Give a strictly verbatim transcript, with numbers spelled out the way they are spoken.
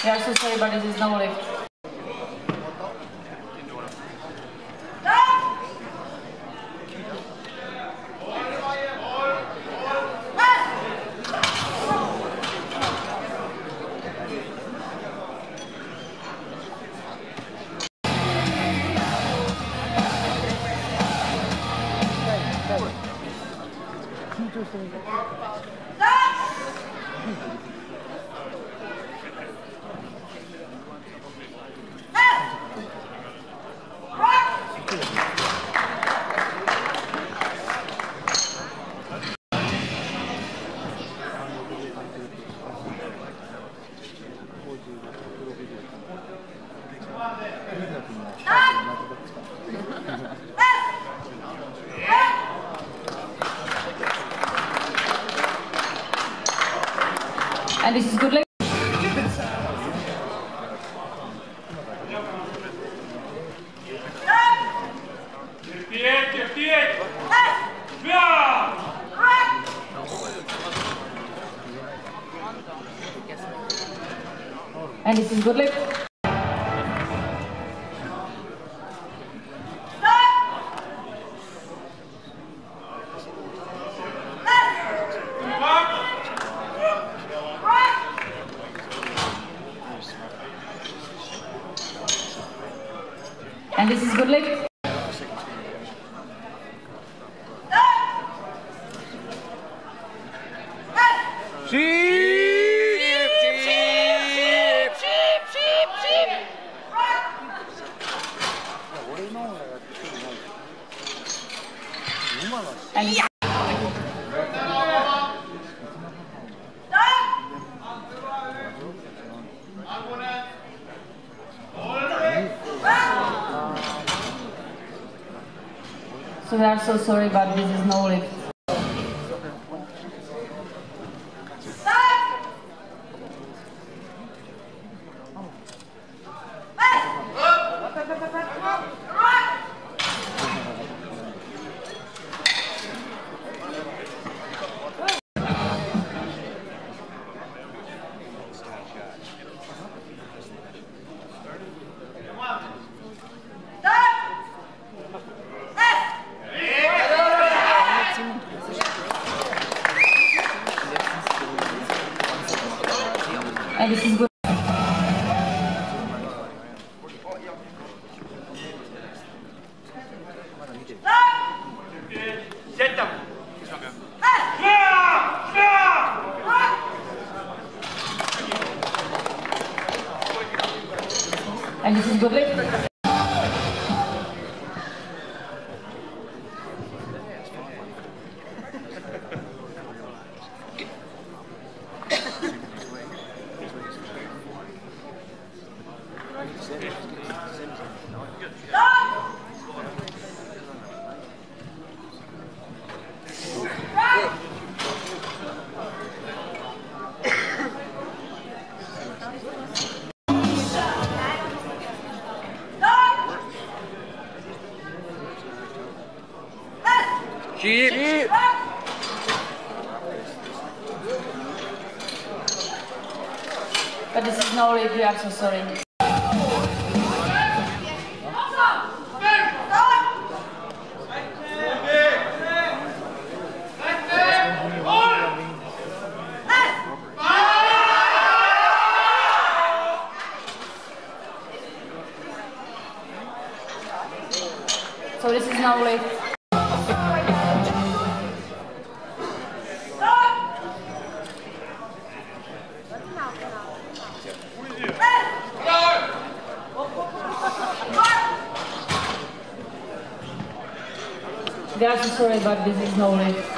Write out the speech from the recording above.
We are so sorry, but this is no lift. And this is good leg. And this is good leg. And this is good leg. Sheep! Sheep! Sheep! Sheep! Sheep! And this So we are so sorry, but this is no lift. And this is good. And this is good leg. Sheep! Sheep! But this is no lift, we are so sorry. So this is no lift. We are so sorry, but this is no lift.